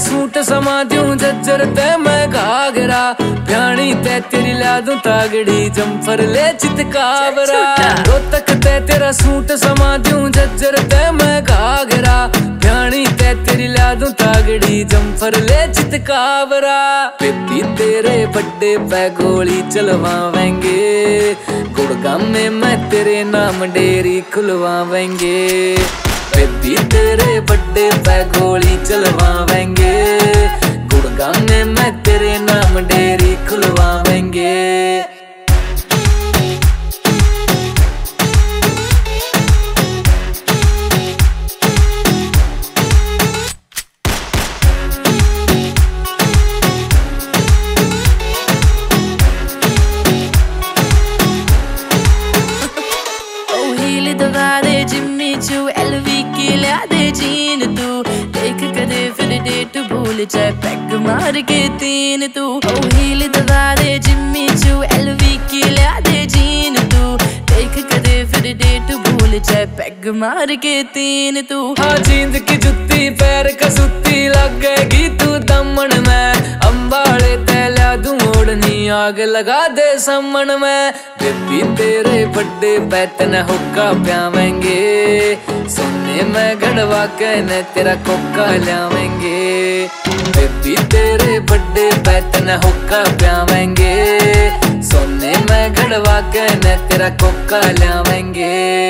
Suit समा दूं जज्जर ते मैं घाघरा, भ्याणी ते तेरी ला दूं तागड़ी, जम्फर ले चितकावरा। रोहतक ते तेरा सूट समा दूं जज्जर ते मैं घाघरा, भ्याणी ते तेरी ला दूं तागड़ी, जम्फर ले चितकावरा। बेबी तेरे बड्डे पे गोली चलवावेंगे, गुड़गांव में मैं तेरे नाम डेरी खुलवावेंगे। बेबी तेरे बड्डे पे गोली चलवावेंगे, गुड़गांव में मैं तेरे नाम डेरी खुलवावेंगे। जिम्मी चू एलवी की लिया दे जीन तू, देख कदे फिर डेट भूल जाए पैग मार के तीन तू। ओ हील दगा दे जिम्मी चू एलवी की लिया दे जीन तू, देख कदे फिर डेट भूल जाए पैग मार के तीन तू। हाँ जींद की जुत्ती पैर कसूती लगेगी तू दमन में, अंबाड़े तैला दूं ओढ़नी आग लगा दे समन में। बेबी तेरे बड्डे पे तने हुक्का प्यावेंगे, सोने में गड़वा के न तेरा कोका लावेंगे। बेबी तेरे बड्डे पे तने हुक्का प्यावेंगे, सोने में गड़वा के न तेरा कोका लावेंगे।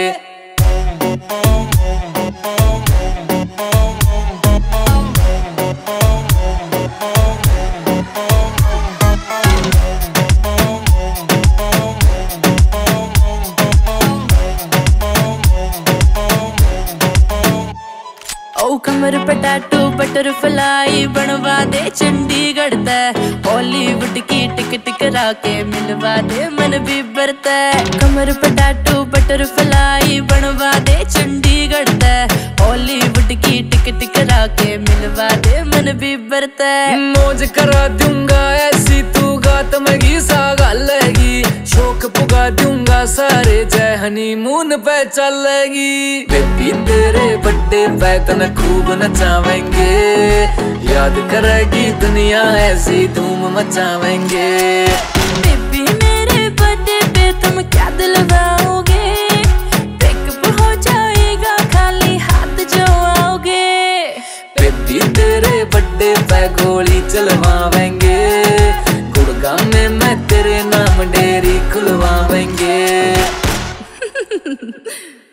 ओ कमर पे टैटू बटरफ्लाई बनवा दे चंडीगढ़ तै, हॉलीवुड की टिकट करा के मिलवा दे मन बीबर तै। कमर पे टैटू बटरफ्लाई बनवा दे चंडीगढ़ तै, हॉलीवुड की टिकट करा के मिलवा दे मन बीबर तै। मौज करा दूंगा ऐसी तू गात मगी सा गालेगी, शौक पुगा दूंगा सारे जय हनीमून पे चलेगी। बेबी तेरे बड्डे पे तने खूब नचावेंगे, याद करेगी दुनिया ऐसी धूम मचावेंगे। बेबी मेरे बर्थडे पे तुम क्या दिलवाओगे, पिकअप हो जाएगा खाली हाथ जो आओगे। बेबी तेरे बड्डे पे गोली चलवावेंगे, गुड़गांव में मैं तेरे नाम डेरी खुलवावेंगे।